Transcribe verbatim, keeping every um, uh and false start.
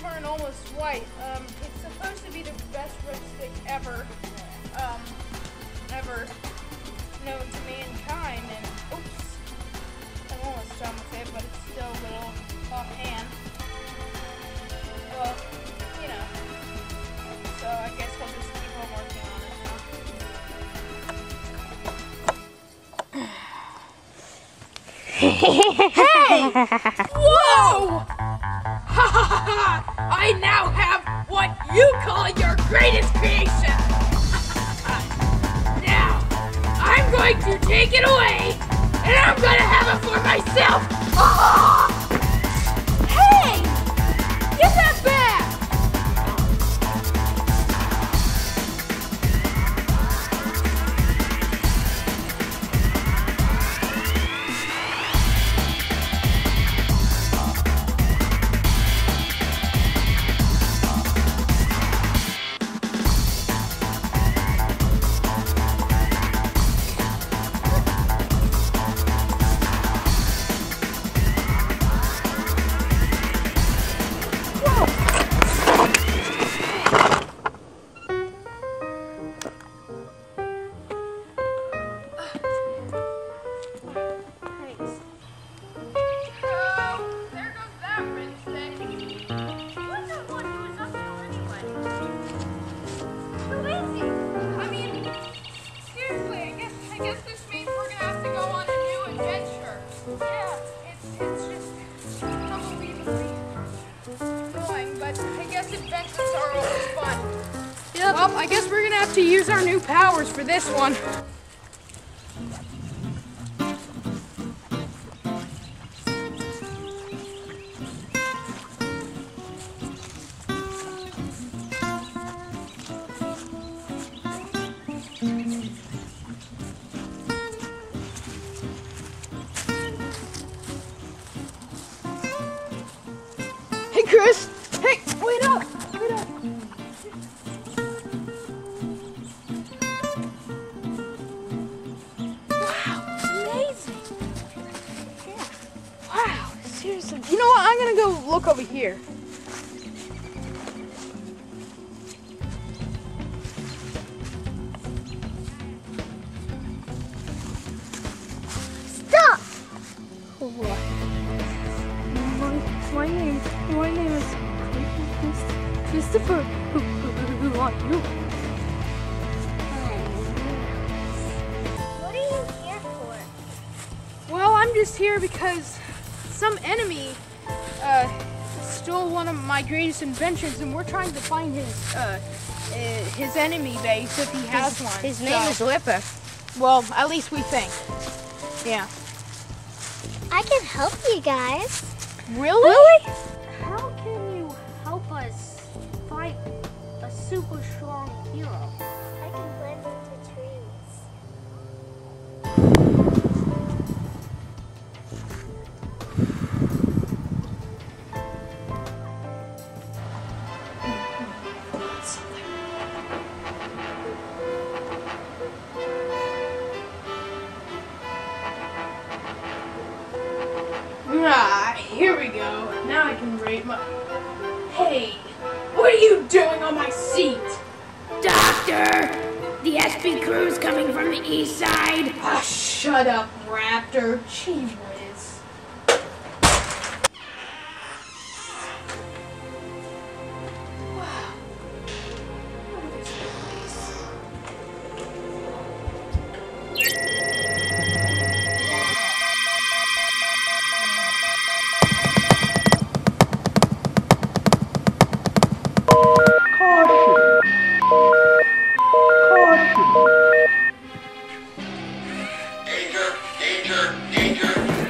turn almost white. Um, it's supposed to be the best lipstick ever, um, ever known to mankind. And oops, I'm almost done with it, but it's still a little offhand. Well, you know. So I guess we'll just keep on working on it now. Hey! Whoa! Ha ha ha! I now have what you call your greatest creation! Now, I'm going to take it away, and I'm going to have it for myself! Hey! Get that back! Well, I guess we're gonna have to use our new powers for this one. Hey, Chris! Hey, wait up! Wait up! Seriously. You know what? I'm gonna go look over here. Stop! What? My, my name, my name is Christopher. Who, who, who are you? What are you here for? Well, I'm just here because some enemy uh, stole one of my greatest inventions, and we're trying to find his uh, uh, his enemy base if he has his, one. His name so, is Whipper. Well, at least we think. Yeah. I can help you guys. Really? Really? How can you help us fight a super strong hero? I can blend into trees. Ah, here we go. Now I can rate my... Hey, what are you doing on my seat? Doctor! The S P crew's coming from the east side. Ah, shut up, Raptor. Gee whiz. Wow. Look at this place. Danger, danger, danger.